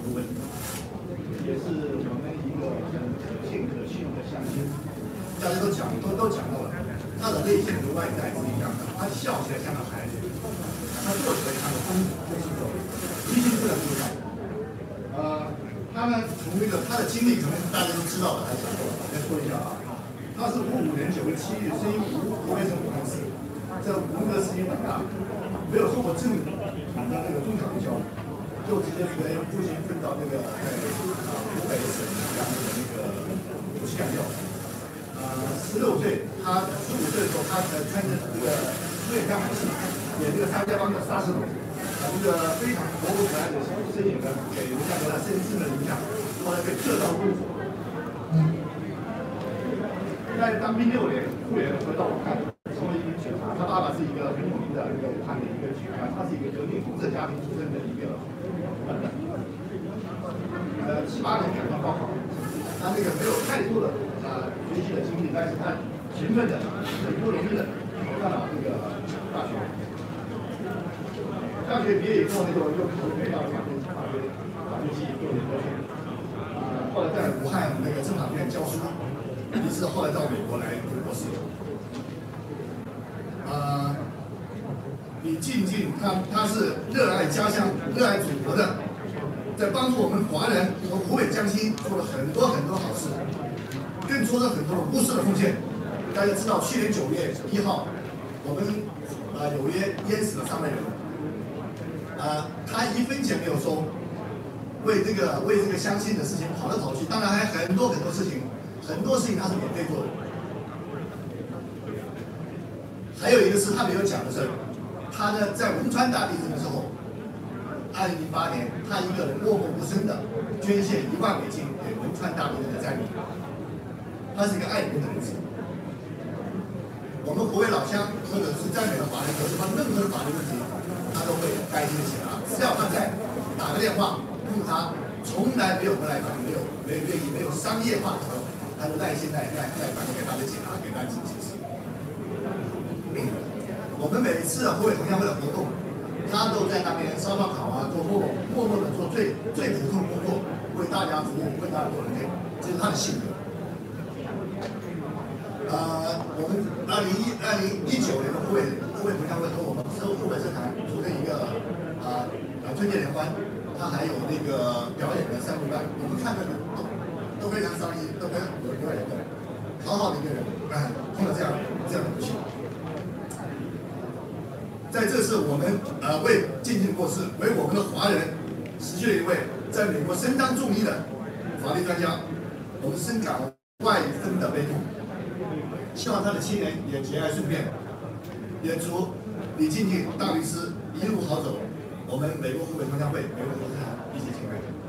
个问题，也是我们一个很可信可信的相信。大家都讲到了，他的内心和外在是一样的，他笑起来像个孩子，他做起来像个公主，一心不能不在。他呢，从他的经历可能大家都知道了，还讲过了，再说一下啊。他是55年9月7日生于湖北省武汉市，在文革时期长大，没有受过正统的那个中小学教育，就直接跟父亲分到那个在湖北省那个武器干校。16岁，他15岁的时候，他参加这个苏联干部戏，演这个沙家浜的杀手。这个非常活泼可爱的身影呢，给留下了他深深的印象。后来被特招入伍，在当兵6年，复员回到武汉，成为一名警察。他爸爸是一个很有名的武汉的一个警官，他是一个革命红色家庭出身的一个78年赶上高考，他那个没有太多的学习的经历，但是他勤奋的、很不容易的考上了这个大学。大学毕业以后，又投北大法律系做研究生，后来在武汉那个政法院教书，于是后来到美国来读博士。李静静他是热爱家乡、热爱祖国的，在帮助我们华人和湖北江西做了很多很多好事，更做了很多无私的奉献。大家知道，去年9月1号，我们纽约淹死了300人。他1分钱没有收，为这个相亲的事情跑来跑去，当然还很多事情，很多事情他是免费做的。还有一个是他没有讲的是，他呢在汶川大地震的时候，2008年他一个人默默无声的捐献1万美金给汶川大地震的灾民，他是一个爱人的人士。我们湖北老乡或者是在美的华人，有什么任何的法律问题，他都会担心起来，只要他在，打个电话问他，从来没有回来没有商业化的时候，他就耐心来反给他的解答，给他解释。我们每次湖北同乡会的活动，他都在那边烧烤啊，默默的做最普通的工作，为大家服务，为大家做人类，这是他的性格。我们2019年的湖北同乡会和我们湖北社团组成一个春节联欢，他还有那个表演的3部班，我们看的都非常伤心，都非常有人的，好好的一个人，碰到这样的不幸。在这次我们为静静过世，为我们的华人失去了一位在美国伸张正义的法律专家，我们深感万分的悲痛。希望他的亲人也节哀顺变，也祝李静静大律师一路好走。我们美国湖北同乡会、美国投资人一起敬爱。